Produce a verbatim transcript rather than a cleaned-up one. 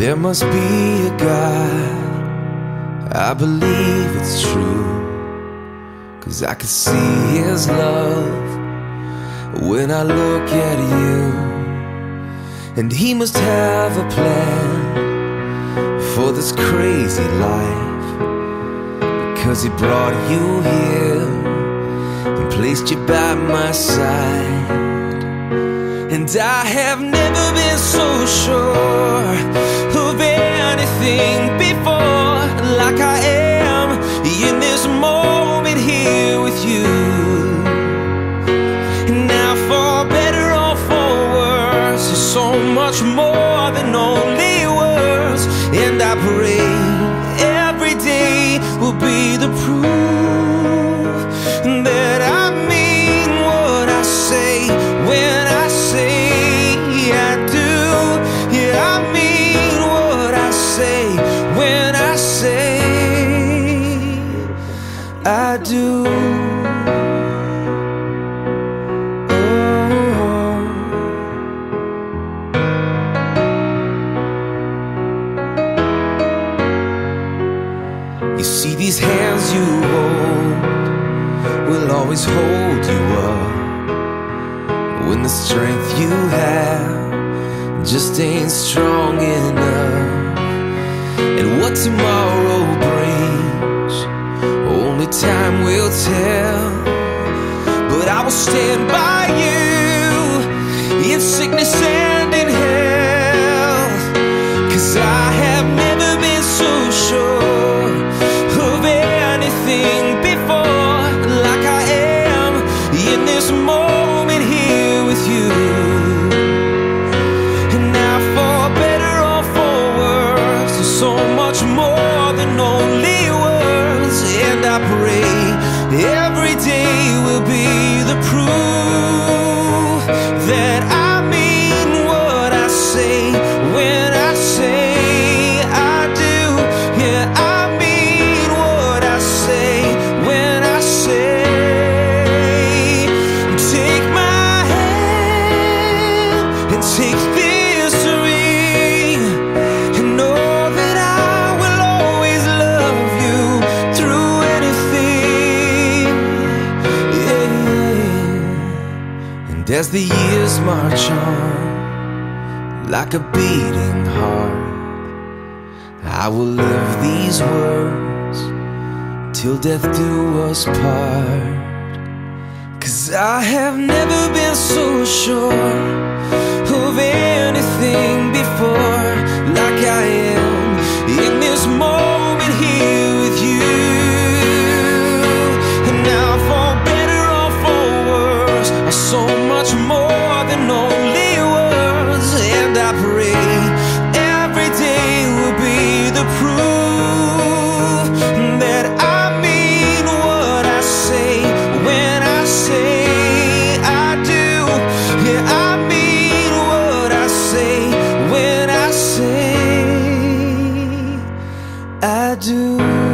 There must be a God, I believe it's true, 'cause I can see His love when I look at you. And He must have a plan for this crazy life, because He brought you here and placed you by my side. And I have never been so sure of anything before, like I am in this moment here with you. Now for better or for worse, there's so much more than only words. And I pray every day will be the proof that I mean what I say when I say I do. Yeah, I mean what I say when I say I do. You see, these hands you hold will always hold you up when the strength you have just ain't strong enough. And what tomorrow brings, only time will tell. But I will stand by you in sickness and in health, 'cause I have never been so sure of anything before, like I am in this moment here with you. And now for better or for worse, there's so much more than only words. And I pray every day will be the proof that I mean what I say when I say I do. Yeah, I mean what I say when I say. Take my hand and take this ring, and know that I will always love you through anything. Yeah. And as the years march on like a beating heart, I will live these words till death do us part. 'Cause I have never been so sure of anything before, like I am in this moment here with you. And now for better or for worse, are so much more than only words. And I pray every day will be the proof that I mean what I say when I say I do. Yeah, I mean what I say when I say I do.